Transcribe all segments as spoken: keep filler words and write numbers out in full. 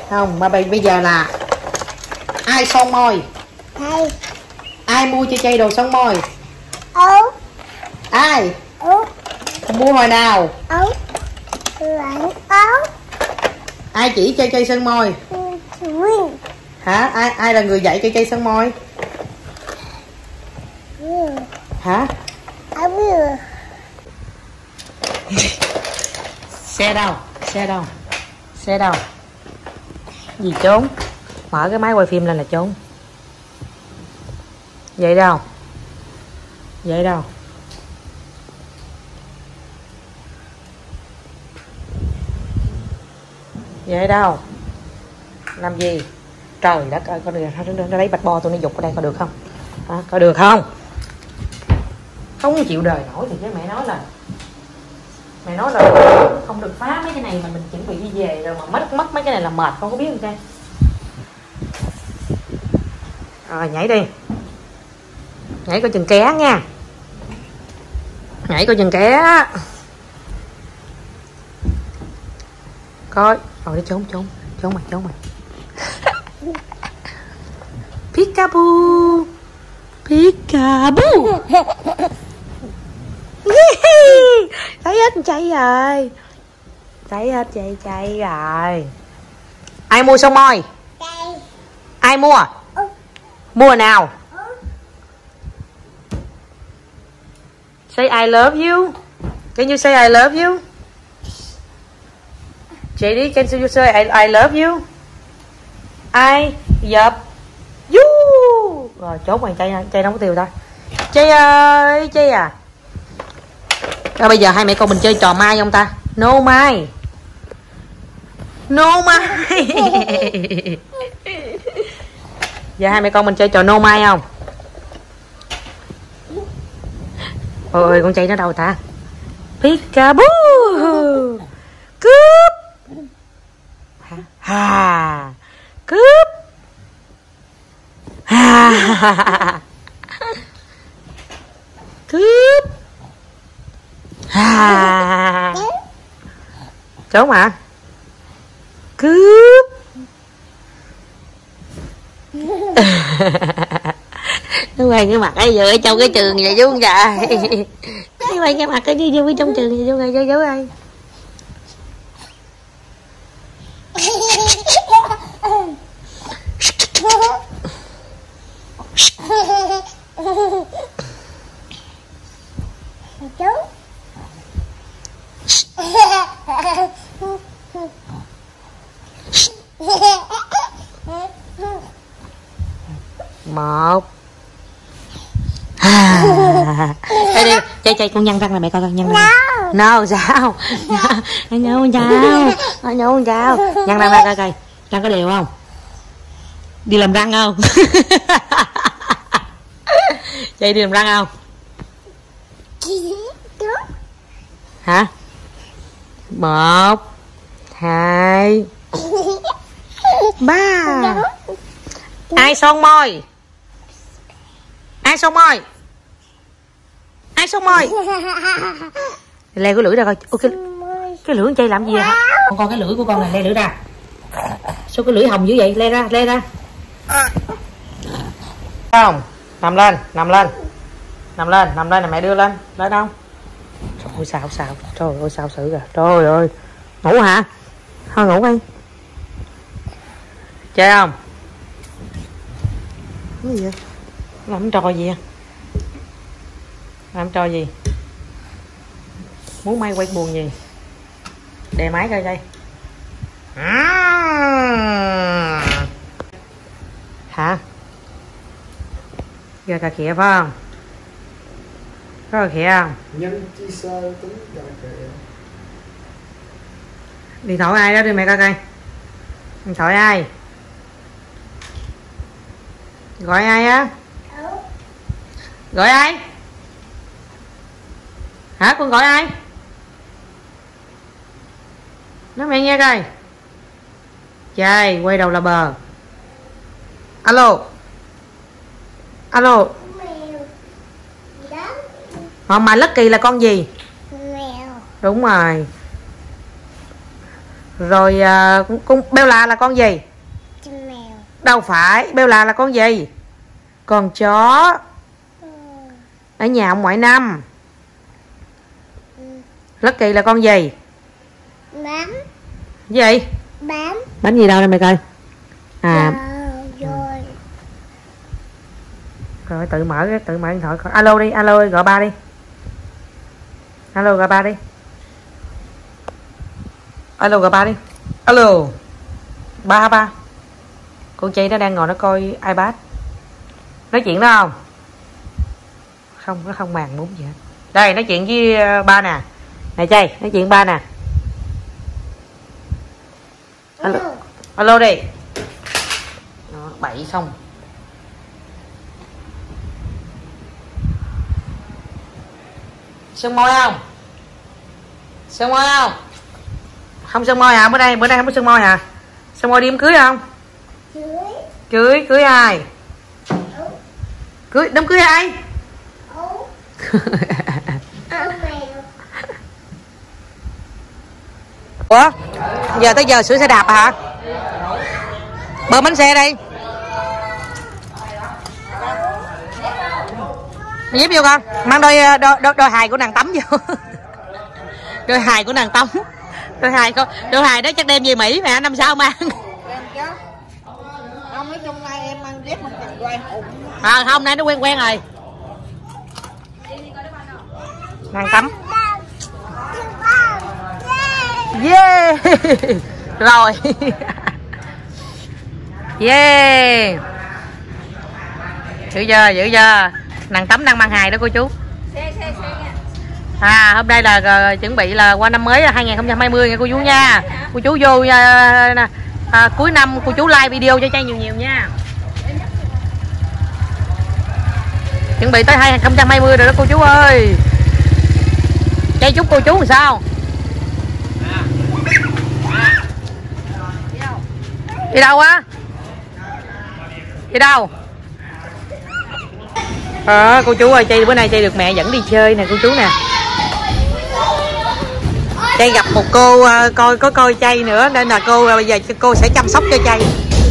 Không, mà bây giờ là ai son môi? Ai? Ai mua cho Chay đồ son môi? Ấu. Ai? Ấu. Mua hồi nào? Ấu. Ấu. Ấu. Ai chỉ cho Chay son môi? Win. Hả? Ai ai là người dạy cho Chay son môi? Hả? Xe đâu? Xe đâu? Xe đâu? Gì trốn? Mở cái máy quay phim lên là trốn. Vậy đâu? Vậy đâu? Vậy đâu? Làm gì? Trời đất ơi, có được nó lấy bạch bo tôi nó dục ở đây có được không? À, có được không? Không chịu đời nổi thì cái mẹ nói là mẹ nói là không được phá mấy cái này mà mình chuẩn bị đi về rồi mà mất mất mấy cái này là mệt, con có biết không Chay? Rồi nhảy đi, nhảy coi chừng ké nha, nhảy coi chừng ké. Coi rồi đi trốn trốn trốn mày trốn mày. Peekaboo, Peekaboo. Thấy hết Chay rồi, thấy hết Chay Chay rồi. Ai mua son môi? Ai mua? Mua nào? Say I love you. Can you say I love you? J D, can you say I, I love you? I dập you. Rồi chốt mày Chay, Chay không có tiêu ta. Chay ơi, Chay à. Rồi bây giờ hai mẹ con mình chơi trò mai không ta? No mai. No mai. Giờ hai mẹ con mình chơi trò no mai không? Ôi con Chay nó đâu ta? Peekaboo. Cướp. Ha. Cướp. Ha. Cướp. Ha. Trốn hả? Cướp. Nó quay cái mặt ấy vừa ở trong cái trường vậy chú không trời. Nó quay cái mặt cái đi vô trong trường vậy chú ơi, chú ơi. Một. À. Đây đi, Chay Chay con nhăn răng là mẹ coi con nhăn răng. No. No sao? Anh nhớ sao? Anh nhớ sao? Nhăn răng ra coi coi. Răng có đều không? Đi làm răng không? Chay đi làm răng không? Hả? Một, hai, ba. Ai son môi? Ai son môi? Ai son môi? Le cái lưỡi ra coi. Ô, cái, cái lưỡi Chay làm gì vậy? Con coi cái lưỡi của con này, le lưỡi ra. Sao cái lưỡi hồng dữ vậy? Le ra, le ra. Không, nằm lên, nằm lên. Nằm lên, nằm lên là mẹ đưa lên. Lên không? Trời ơi sao sao? Trời ơi sao xử kìa. Trời ơi. Ngủ hả? Thôi ngủ đi. Chơi không? Cái gì vậy? Làm trò gì vậy? Làm trò gì? Muốn may quay buồn gì? Đè máy coi đây. À. Hả? Giờ cà khịa phải không? Có cà khịa không? Điện thoại ai đó đi mẹ coi coi. Điện thoại ai? Gọi ai á? Gọi ai? Hả, con gọi ai? Nói mẹ nghe coi. Trời, quay đầu là bờ. Alo. Alo. Mà Lucky là con gì? Mèo. Đúng rồi. Rồi à, con beo là là con gì? Con mèo. Đâu phải, beo là là con gì? Con chó. Ừ. Ở nhà ông ngoại Năm. Ừ. Lucky là con gì? Bám. Gì? Bám. Bánh gì đâu đây mày coi. À. Rồi, rồi. Rồi tự mở tự mở điện thoại coi. Alo đi, alo gọi ba đi. Alo gọi ba đi. Alo gọi ba đi. Alo. Ba ba. Con chị nó đang ngồi nó coi iPad. Nói chuyện đó không? Không, nó không màng muốn gì hết. Đây nói chuyện với ba nè. Nè Chay, nói chuyện ba nè. Alo. Alo đi. Đó, bậy xong. Sơn môi không? Sơn môi không? Không sơn môi hả? Bữa nay bữa nay không có sơn môi hả? Sơn môi đi đám cưới không? Cưới. Cưới, cưới ai? Cưới, đám cưới ai? Ấu. Con mèo. Ủa? Giờ tới giờ sửa xe đạp hả? Bơm bánh xe đi. Dép vô con, mang đôi đôi đôi, đôi hài của nàng Tắm vô. Đôi hài của nàng Tắm. Đôi hài con, đôi hài đó chắc đem về Mỹ mẹ năm sau mang. Không, nói chung nay em mang dép không cần quen. À không, nay nó quen quen rồi. Nàng Tắm. Yeah. Rồi. Yeah. Giữ chưa, giữ chưa. Nàng Tắm đang mang hài đó cô chú. À hôm nay là uh, chuẩn bị là qua năm mới hai nghìn không trăm hai mươi nha cô chú nha. Cô chú vô uh, uh, cuối năm cô chú like video cho Chay nhiều nhiều nha. Chuẩn bị tới hai nghìn không trăm hai mươi rồi đó cô chú ơi. Chay chúc cô chú làm sao? Đi đâu á? Đi đâu? Ờ, cô chú ơi, Chay bữa nay Chay được mẹ dẫn đi chơi nè cô chú nè. Chay gặp một cô uh, coi có coi Chay nữa nên là cô uh, bây giờ cô sẽ chăm sóc cho Chay.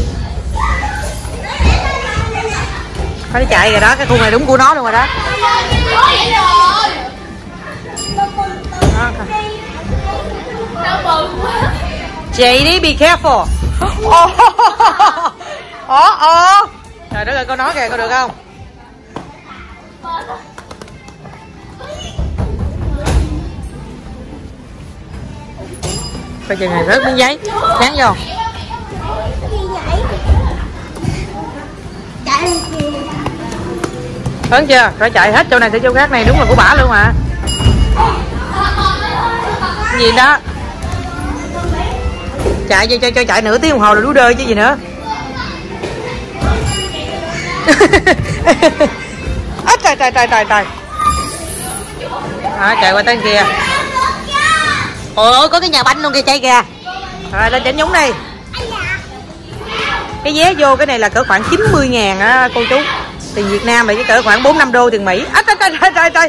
Nó chạy rồi đó, cái khu này đúng của nó luôn rồi đó. Chị đi be careful. Ồ ồ. Trời đất ơi, con nói kìa, con được không? Coi chừng này rớt miếng giấy, dán vô. Lớn chưa? Rồi chạy hết chỗ này tới chỗ khác này đúng là của bả luôn mà. Cái gì đó? Chạy cho cho cho chạy nửa tiếng đồng hồ rồi đú đơ chứ gì nữa. À, trời trời trời trời trời. À, chạy qua tới kia. Ôi có cái nhà banh luôn kìa Chay kìa. Rồi lên chỉnh nhúng đi. Cái vé vô cái này là cỡ khoảng chín mươi ngàn á cô chú. Tiền Việt Nam vậy chứ cỡ khoảng bốn năm đô tiền Mỹ. À, trời, trời, trời, trời.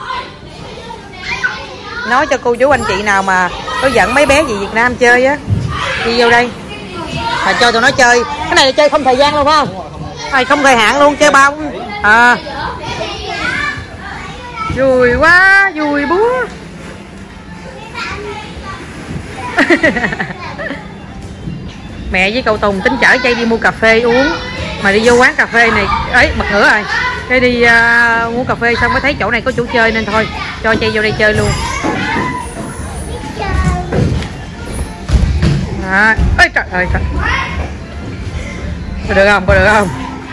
Nói cho cô chú anh chị nào mà có dẫn mấy bé về Việt Nam chơi á, đi vô đây mà cho tụi nó chơi. Cái này là chơi không thời gian luôn phải không? Này không thời hạn luôn, chơi bao à. Vui quá, vui búa. Mẹ với cậu Tùng tính chở Chay đi mua cà phê uống mà đi vô quán cà phê này ấy bật ngửa rồi. Cái đi uh, mua cà phê xong mới thấy chỗ này có chỗ chơi nên thôi cho Chay vô đây chơi luôn. À, ơi trời ơi trời. Có được không? Có được không?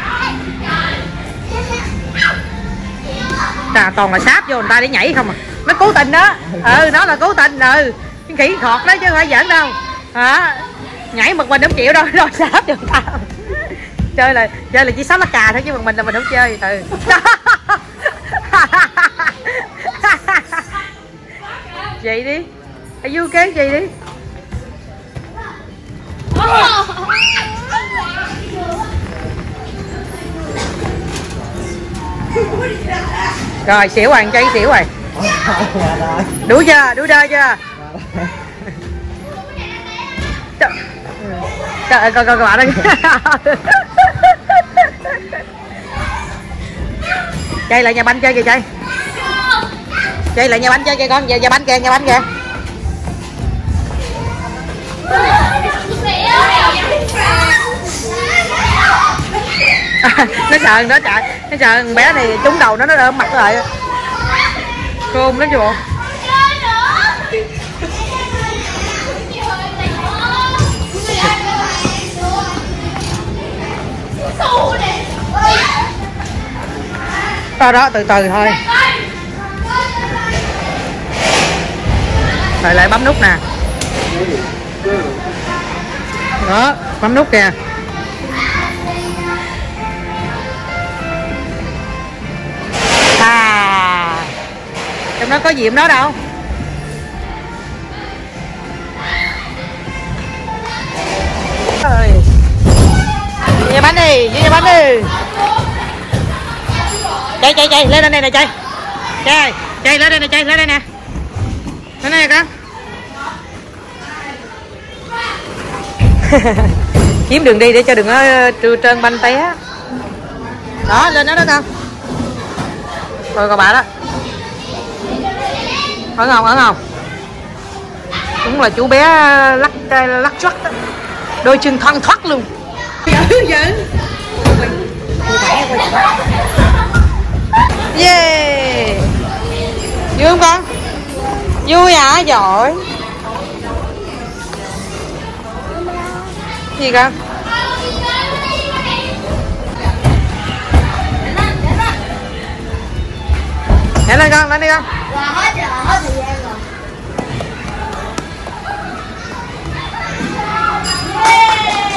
Trà toàn là sáp vô người ta để nhảy không à. Nó cố tình đó. Ừ nó là cố tình. Ừ cái khỉ khọt đó chứ không phải giỡn đâu hả. Nhảy một mình không chịu đâu rồi sáp cho người ta. Chơi là chơi là chỉ sáu lá cà thôi chứ một mình là mình không chơi. Ừ. Vậy đi. Hãy vui kế gì đi. Rồi xỉu hoàng Chay xỉu rồi. Đủ chưa? Đủ đơ chưa? Trời ơi, coi coi các bạn đó. Chơi lại nhà banh chơi kìa chơi. Chơi lại nhà banh chơi kìa con, nhà, nhà banh kìa, nhà banh kìa. Nó sợ nó chạy, nó sợ con bé này trúng đầu nó nó ôm mặt lại. Khôn lắm chứ bộ. Đó đó, từ từ thôi. Rồi lại bấm nút nè. Đó, bấm nút kìa. À, trong đó có gì đó đâu. Ơi, nhà bánh đi, nhà bánh đi. Chạy chạy chạy lên đây nè chạy. Chạy, chạy lên đây nè chạy lên đây nè. Lên đây con. Kiếm đường đi để cho đừng có trơn banh té. Đó, lên đó đó con. Rồi còn bà đó. Ấn không, ấn không? Đúng là chú bé lắc lắc choắt đó. Đôi chân thoăn thoắt luôn. Yeah. Vui không con? Vui hả? Giỏi. Gì con? Nhảy lên con, lên đi con. Rồi hết rồi, hết thời gian rồi.